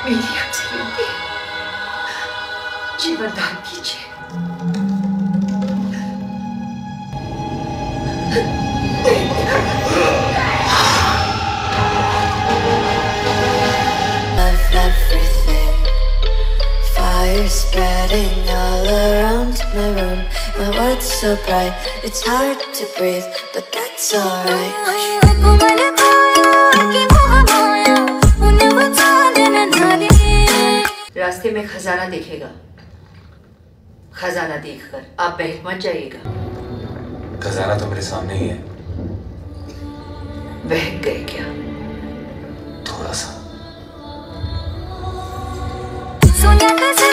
मेरी आपसे विनती है, जीवन दान कीजिए। Fire spreading all around my room. My world's so bright, it's hard to breathe, but that's alright. रास्ते में खजाना दिखेगा, खजाना देखकर आप बहक मत जाइएगा। खजाना तो मेरे सामने ही है। बहक गए क्या? थोड़ा सा।